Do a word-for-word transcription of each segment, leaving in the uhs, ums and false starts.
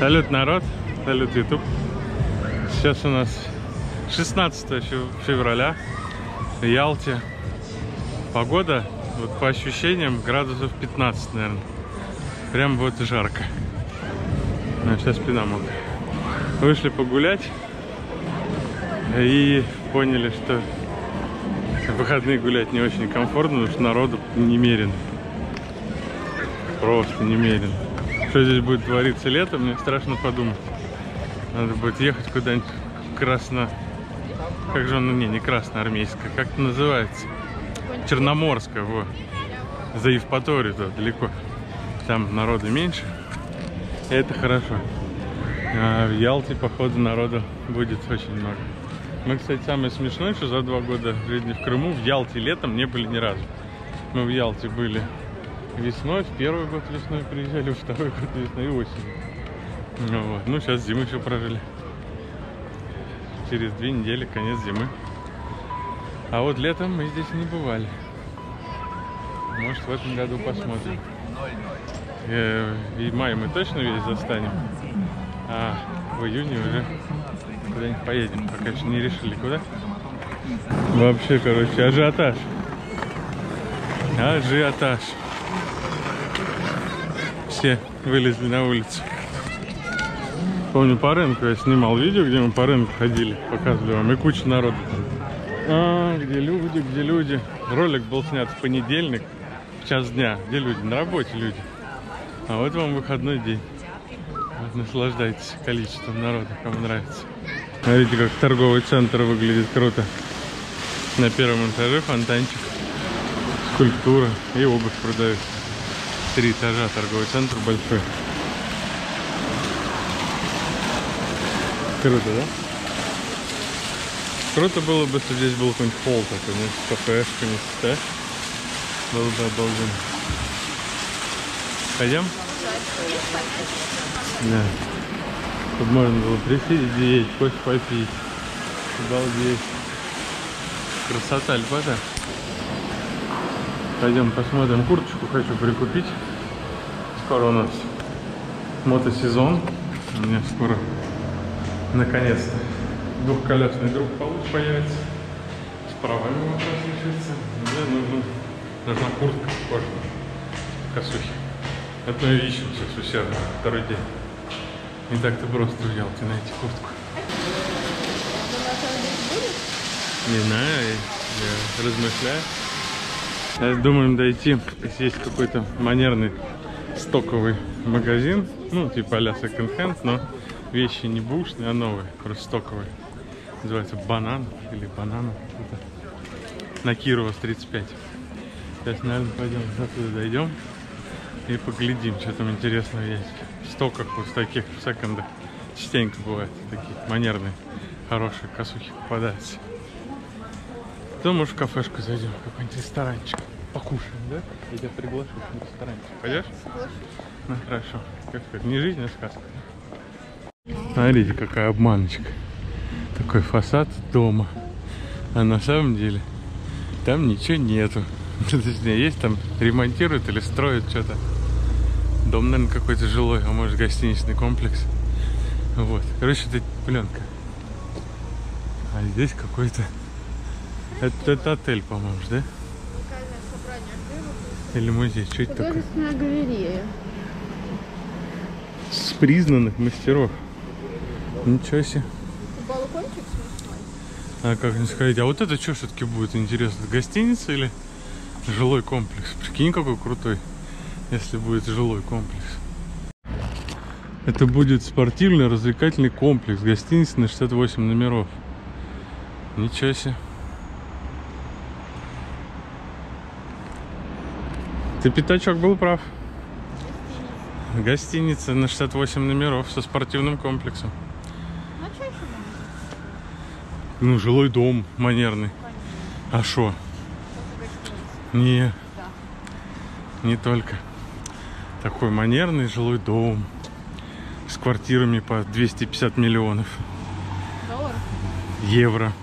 Салют, народ! Салют, YouTube! Сейчас у нас шестнадцатое февраля в Ялте. Погода, вот по ощущениям, градусов пятнадцать, наверное. Прям вот жарко. Ну, сейчас спина мокрая. Вышли погулять и поняли, что в выходные гулять не очень комфортно, потому что народу немерено. Просто немерено. Что здесь будет твориться летом, мне страшно подумать. Надо будет ехать куда-нибудь красно... Как же он, не, не красноармейская, как это называется? Черноморская, вот. За Евпаторию туда далеко. Там народу меньше. И это хорошо. А в Ялте, походу, народу будет очень много. Мы, кстати, самое смешное, что за два года жизни в Крыму в Ялте летом не были ни разу. Мы в Ялте были весной, в первый год весной приезжали, во второй год весной и осенью. Ну, вот. Ну, сейчас зиму еще прожили. Через две недели конец зимы. А вот летом мы здесь не бывали. Может, в этом году посмотрим. И май мы точно весь застанем. А в июне уже куда-нибудь поедем. Пока еще не решили, куда. Вообще, короче, ажиотаж. Ажиотаж. Все вылезли на улицу. Помню, по рынку я снимал видео, где мы по рынку ходили, показывали вам, и куча народу. А, где люди, где люди. Ролик был снят в понедельник, в час дня. Где люди? На работе люди. А вот вам выходной день. Вот, наслаждайтесь количеством народа, кому нравится. Смотрите, как торговый центр выглядит круто. На первом этаже фонтанчик, скульптура и обувь продается. Три этажа, торговый центр большой. Круто, да? Круто было бы, если здесь был какой-нибудь холл такой, ну, с кафешками, да? Было бы обалденно. Пойдем? Да. Тут можно было присидеть, кофе попить. Обалдеть. Красота, льпота. Пойдем посмотрим. Курточку хочу прикупить. Скоро у нас мотосезон. У меня скоро, наконец-то, двухколесный друг получше появится. С правами вопрос решится. Мне нужно, нужна куртка кожаная. Косухи. Это мы ищем сейчас усердно. Второй день. Не так-то просто в Ялте найти куртку. Не знаю, я, я размышляю. Думаем дойти, если есть какой-то манерный стоковый магазин, ну типа а-ля секонд-хенд, но вещи не бушные, а новые, просто стоковые. Называется Банан или Банана. На Кирова с тридцать пять. Сейчас, наверное, пойдем оттуда дойдем и поглядим, что там интересного есть. В стоках вот в таких в секондах частенько бывают такие манерные, хорошие косухи попадаются. Потом, может, в кафешку зайдем, какой-нибудь ресторанчик. Покушаем, да? Я тебя приглашу в ресторанчик. Пойдешь? Ну, хорошо. Как сказать, не жизнь, а сказка. Смотрите, какая обманочка. Такой фасад дома. А на самом деле там ничего нету. Точнее, есть там, ремонтируют или строят что-то. Дом, наверное, какой-то жилой, а может, гостиничный комплекс. Вот. Короче, это пленка. А здесь какой-то... Это, это отель, по-моему, да? Или музей? Что это такое? Галерея. С признанных мастеров. Ничего себе. Балкончик смешной. А как не сказать? А вот это что все-таки будет интересно? Гостиница или жилой комплекс? Прикинь, какой крутой, если будет жилой комплекс. Это будет спортивно-развлекательный комплекс. Гостиница на шестьдесят восемь номеров. Ничего себе. Ты, пятачок, был прав. Гостиница. Гостиница на шестьдесят восемь номеров со спортивным комплексом. Ну, что еще можно? Ну, жилой дом манерный. Конечно. А шо? Не. Да. Не только. Такой манерный жилой дом. С квартирами по двести пятьдесят миллионов. Долларов? Евро.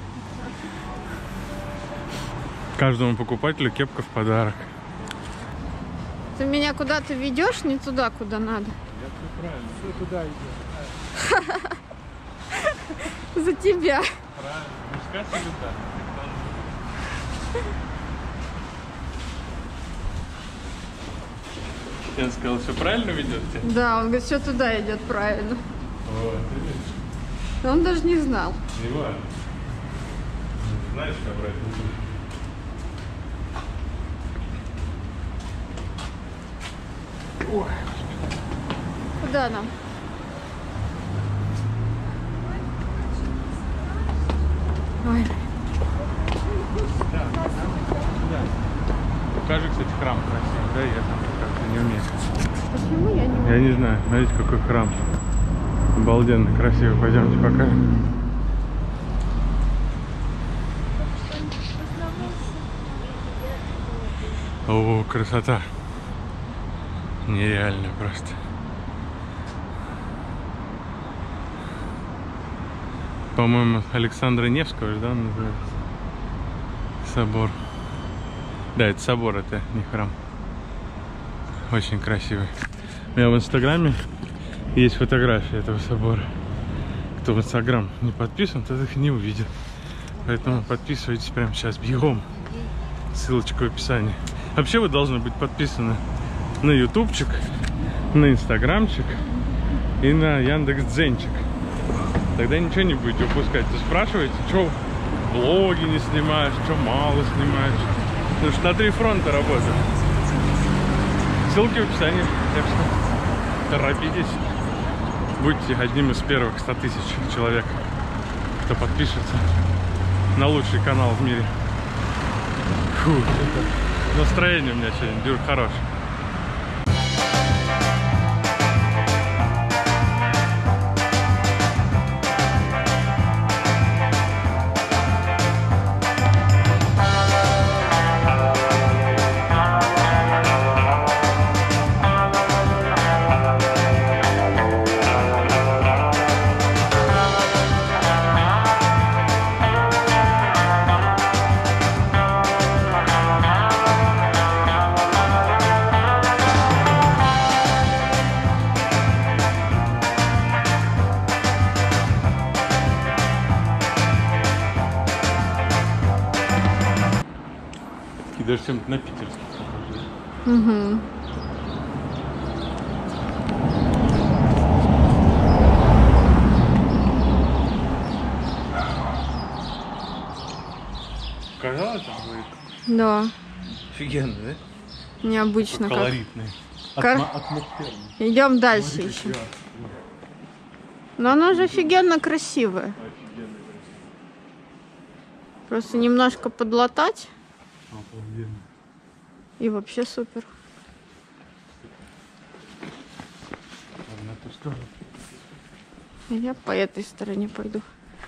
Каждому покупателю кепка в подарок. Ты меня куда-то ведешь, не туда, куда надо. Я все правильно. Все туда идет. За тебя. Правильно. Мужская среда. Я сказал, все правильно ведете? Да, он говорит, все туда идет правильно. Вот, видишь? Он даже не знал. Не важно. Знаешь, как брать бутылку? Ой. Куда нам? Ой. Покажи, кстати, храм красивый. Да, я там как-то не умею. Почему я не могу? Я не знаю. Смотрите, какой храм. Обалденно красивый. Пойдемте покажем. О, красота. Нереально просто. По-моему, Александра Невского, да, называется? Собор. Да, это собор, это не храм. Очень красивый. У меня в инстаграме есть фотографии этого собора. Кто в инстаграм не подписан, тот их не увидит. Поэтому подписывайтесь прямо сейчас, бегом. Ссылочка в описании. Вообще вы должны быть подписаны на ютубчик, на инстаграмчик и на Яндекс.Дзенчик. Тогда ничего не будете упускать. Вы спрашиваете, что влоги не снимаешь, что мало снимаешь. Потому что на три фронта работаю. Ссылки в описании. Так что торопитесь. Будьте одним из первых ста тысяч человек, кто подпишется на лучший канал в мире. Фу, настроение у меня сегодня дюр хорошее. Даже чем-то на питерский. Угу. Казалось, там будет Да. офигенно, да? Необычно как. Колоритный. Кар- Атмо- атмосферный. Идем дальше Смотри, еще. как ярко. Но оно же офигенно красивое. Офигенно. Просто немножко подлатать. Обалденно. И вообще супер. Ладно, на ту сторону. Я по этой стороне пойду.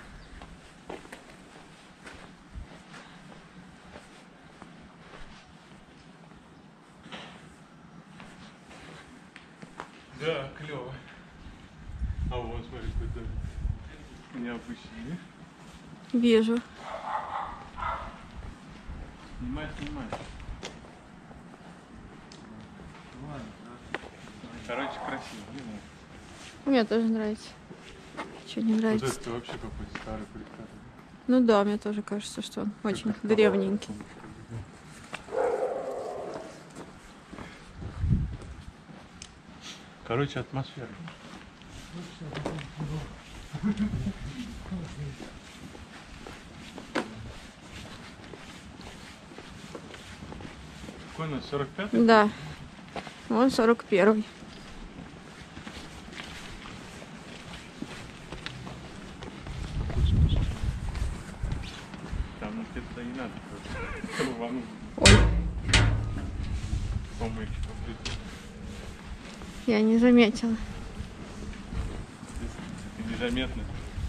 Да, клево. А вон, смотри, какой домик. Необычный, да? Вижу. Снимай, снимай. Ладно, короче, красиво, не знаю. Мне тоже нравится. Что не Вот нравится? это вообще какой-то старый приказ. Ну да, мне тоже кажется, что он очень древненький. Короче, атмосфера. Какой у нас, сорок пятый? Да. Вон сорок первый. Там где-то не надо. Рвануть. Ой, Помыть, побрить. я не заметила. Это незаметно.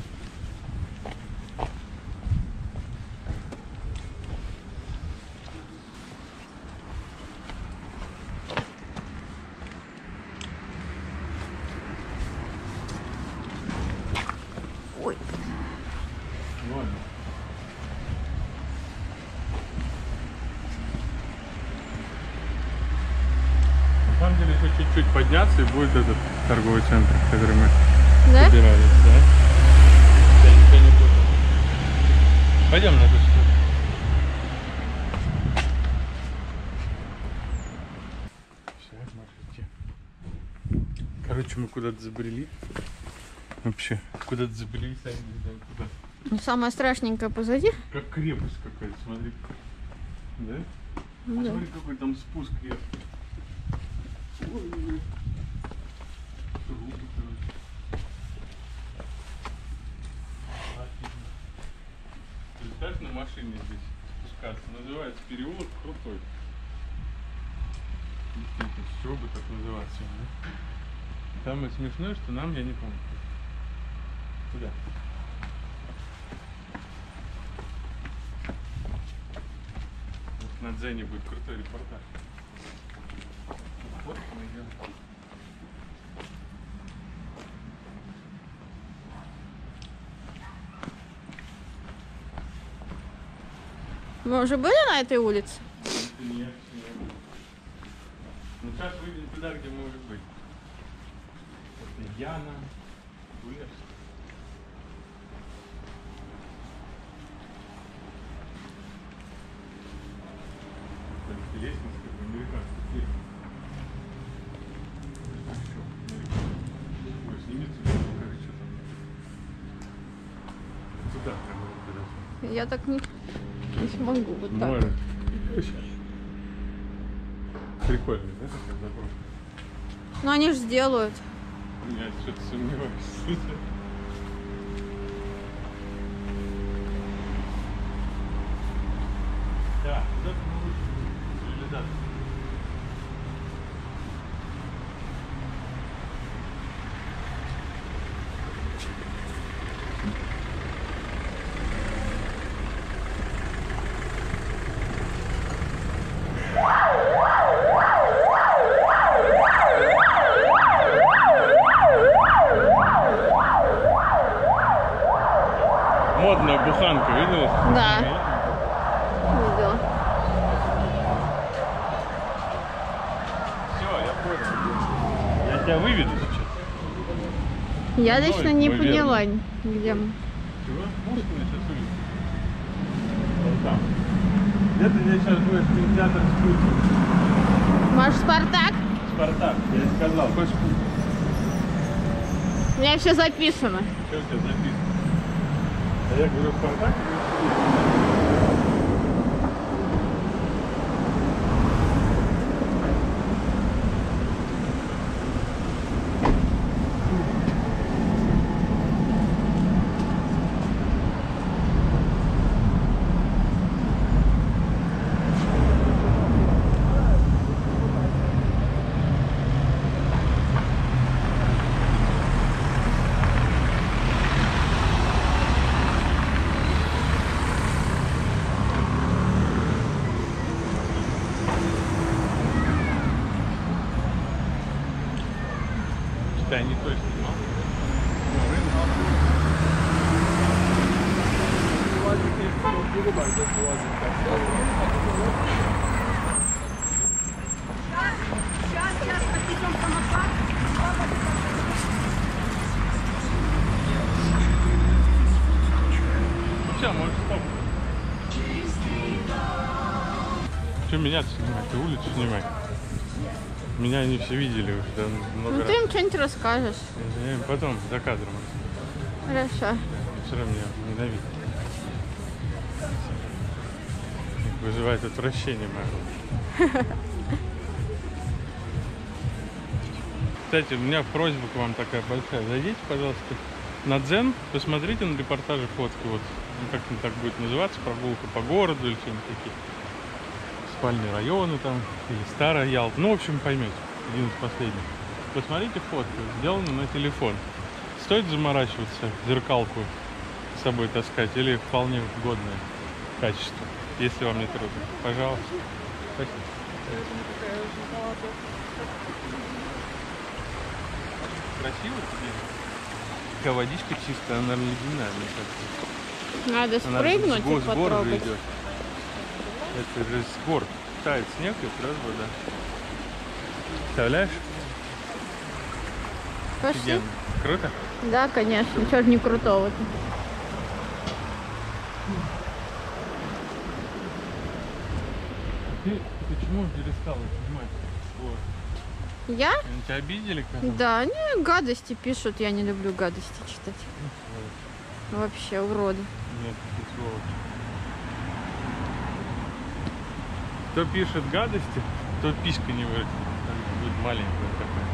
Ой. Ладно. На самом деле, если чуть чуть подняться и будет этот торговый центр, в который мы Да? собирались, да? Я ничего не буду. Пойдем на ту сторону. Все, можете. Короче, мы куда-то забрели. Вообще, куда-то забрели, сами не знаем куда. Ну, самое страшненькое позади. Как крепость какая-то, смотри. Да? Да. Смотри, какой там спуск вверх. Ой, трубы, короче. Офигенно. Представь, на машине здесь спускаться. Называется переулок Крутой. Действительно, с чего бы так называться, да? Самое смешное, что нам, я не помню. Куда? Вот на Дзене будет крутой репортаж. Вот мы идем. Мы уже были на этой улице? Нет, нет. Ну сейчас выйдем туда, где мы уже были. Это Яна, Вырс. Это лестница, как в американских фильмах. Ой, сними туда, покажи, что там. Туда прямо вот. Я так не, не смогу. Вот так. Можно. Прикольно, да, такая заброшка? Но они же сделают. Я что-то сомневаюсь. Да, куда-то мы вышли. Или да? Модная буханка, видела? Да. Видела. Все, я понял. Я тебя выведу сейчас. Я Ой, лично не мы поняла, где мы. Чего? Может, мы сейчас улица? Вот там. Где-то здесь сейчас будет кинотеатр Спутник. Может, Спартак? Спартак, я тебе сказал. Хочешь? У меня все записано. Что у тебя записано? А я говорю Спартак, да, не то снимал. Ну все, можешь стоп. Что меня снимать? Ты улицу снимай. Меня они все видели уже да, много Ну раз. ты им что-нибудь расскажешь. Я им потом за кадром. Хорошо. Все равно меня ненавидят. Вызывает отвращение мое. Кстати, у меня просьба к вам такая большая. Зайдите, пожалуйста, на Дзен, посмотрите на репортаже фотки. Вот, ну, как он так будет называться, прогулка по городу или что-нибудь такие. Спальные районы там, или старая Ялта. Ну, в общем, поймете. Один из последних. Посмотрите фотку, сделано на телефон. Стоит заморачиваться, зеркалку с собой таскать или вполне годное качество, если вам не трудно. Пожалуйста. Спасибо. Красиво тебе? Такая водичка чистая, она, наверное, ледяная, мне кажется. Надо Она спрыгнуть с го- и с гор же потрогать. идет. Это же с гор. Тает снег и сразу вода. Представляешь? Пошли. Офигенно. Круто? Да, конечно. Чего ж не крутого-то? Ты почему перестала снимать? Вот. Я? Они тебя обидели как-то? Да, они гадости пишут. Я не люблю гадости читать. Ну, Вообще, уроды. нет, ты сволочь. Кто пишет гадости, то писька не вырастет. Она будет маленькая такая.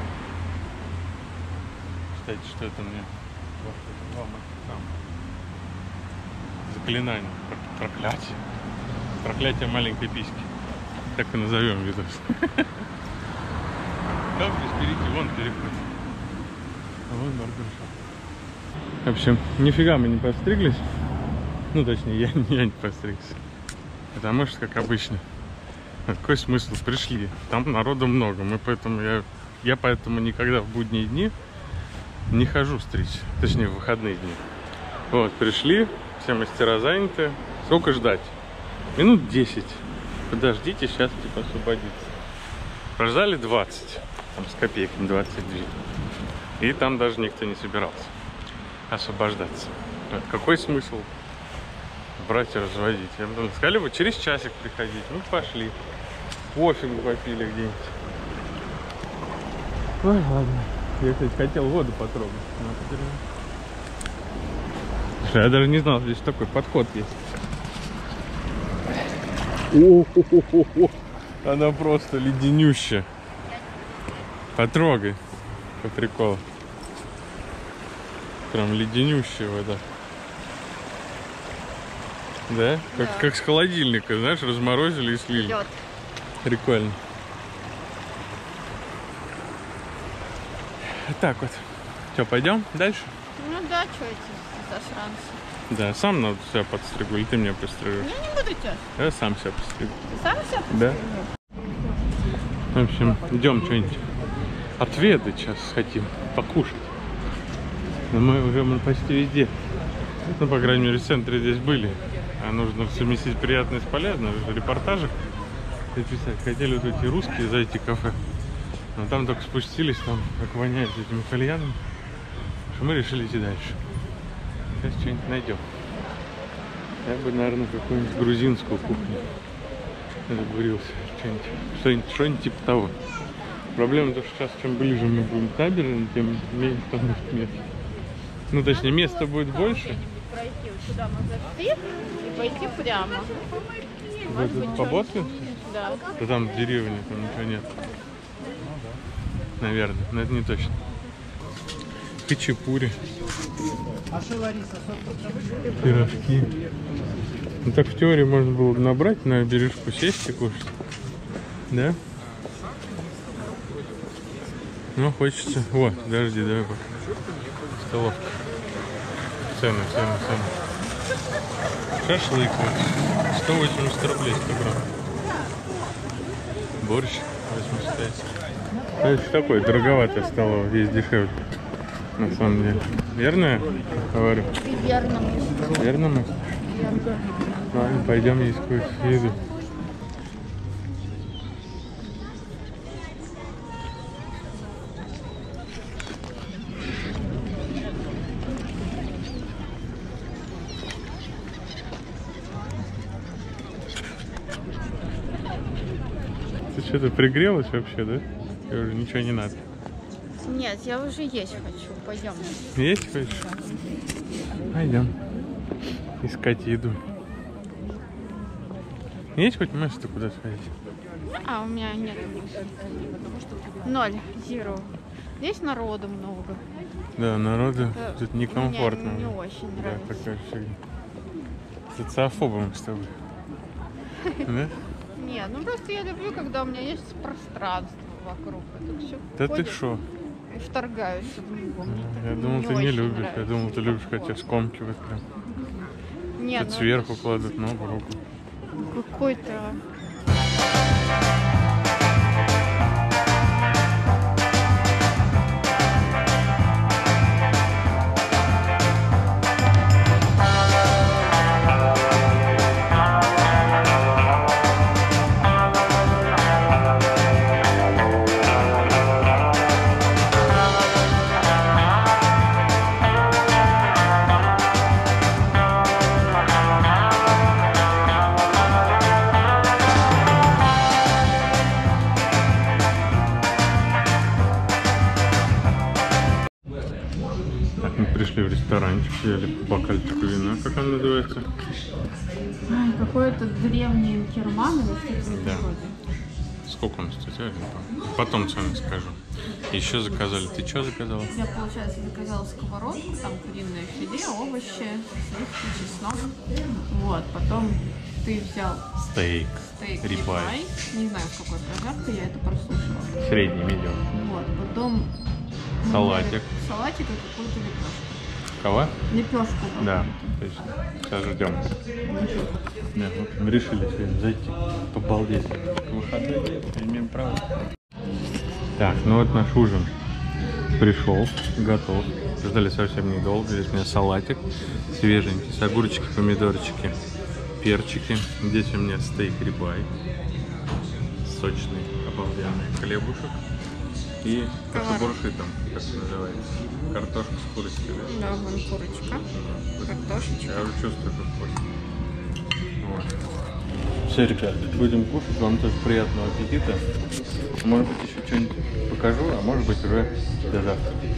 Кстати, что это мне? Там. Заклинание. Проклятие. Проклятие маленькой письки. Так и назовем видос. Как здесь перейти? Вон переход. А вон барбершоп. В общем, нифига мы не подстриглись. Ну, точнее, я, я не постригся. Потому что, как обычно, какой смысл? Пришли. Там народу много. Мы поэтому, я, я поэтому никогда в будние дни не хожу стричь. Точнее, в выходные дни. Вот, пришли, все мастера заняты. Сколько ждать? Минут десять. Подождите, сейчас типа освободится. Прождали двадцать. Там с копейками двадцать две. И там даже никто не собирался освобождаться. Вот, какой смысл брать и разводить? Я бы сказали бы, через часик приходить. Ну, пошли. Кофе попили где-нибудь. Ой, ладно. Я, кстати, хотел воду потрогать. Слушай, я даже не знал, здесь такой подход есть. О-хо-хо-хо-хо. Она просто леденющая. Потрогай. По приколу. Прям леденющая вода. Да? Как, Да. как с холодильника, знаешь, разморозили и слили. Лёд. Прикольно. Так вот. Что, пойдем дальше? Ну да, что эти засранцы? Да, сам надо себя подстригу, или ты меня подстрижешь? Я не буду тебя. Я сам себя подстригу. Ты сам себя Да. В общем, идем что-нибудь отведать сейчас хотим, покушать. Но мы уже мы почти везде. Ну, по крайней мере, в центре здесь были. А нужно совместить приятное с полезным. В репортажах писать. Хотели вот эти русские зайти в кафе. Но там только спустились, там как воняет этим кальяном. Что мы решили идти дальше. Сейчас что-нибудь найдем. Я бы, наверное, какую-нибудь грузинскую кухню договорился. Что-нибудь, что-нибудь, что-нибудь типа того. Проблема в том, что сейчас чем ближе мы будем к набережной, тем меньше там будет места. Ну, точнее, места будет больше. пройти вот сюда мы зашли и пойти прямо. В этот по Боцману? Да. Да там деревня, там ничего нет. Наверное, но это не точно. Хачапури. Пирожки. Ну так в теории можно было бы набрать на бережку, сесть и кушать. Да? Ну, хочется. О, подожди, давай пока. Столовка. Цены, цены, цены. Шашлык вот. сто восемьдесят рублей сто грамм. Борщ восемьдесят пять. Это такое дороговатое столовое, здесь дешевле. На самом деле. Верно я говорю? Верно. Верно мы? Ладно, пойдем есть какую-то еду. Ты что-то пригрелась вообще, да? Тебе уже ничего не надо. Нет, я уже есть хочу. Пойдем. Есть хочешь? Пойдем. Искать еду. Есть хоть место куда сходить? А, у меня нет. Ноль. Zero. Здесь народу много. Да, народу Это тут некомфортно. Мне не очень Да, нравится. такая фигня. Социофобом с тобой. Да? Нет, ну просто я люблю, когда у меня есть пространство вокруг. Это все Да ты шо? и вторгаюсь в него. Мне Я так думал, ты не очень любишь. нравится. Я думал, ты любишь, когда тебя скомкивают прям. Нет, Тут ну сверху кладут ногу, руку. какой-то... Так, мы пришли в ресторанчик, взяли бокальчик вина. Как он называется? Ай, какой-то древний керман или что-то Да. вроде. Сколько он стоит? Я не помню. Потом цены скажу. Еще заказали. Ты что заказала? Я, получается, заказала сковородку, там куриное филе, овощи, сливки, чеснок. Вот, потом ты взял Стейк. стейк Рибай. рибай. Не знаю, с какой прожаркой, я это прослушала. Средний, медиум. Вот, потом... Салатик. Салатик и какую-то лепешку. Кого? Лепешку. Да, точно. Сейчас ждем. Да, в общем, решили сегодня зайти, побалдеть. Выходной день, имеем право. Так, ну вот наш ужин пришел, готов. Ждали совсем недолго. Здесь у меня салатик свеженький, с огурчики, помидорчики, перчики. Здесь у меня стейк рибай, сочный, обалденный хлебушек. И кашебурши там, как это называется, картошка с курочкой, да? Да, вон курочка, картошечка. Я уже чувствую, что вкусно. Вот. Все, ребят, будем кушать. Вам тоже приятного аппетита. Может быть, еще что-нибудь покажу, а может быть, уже до завтра.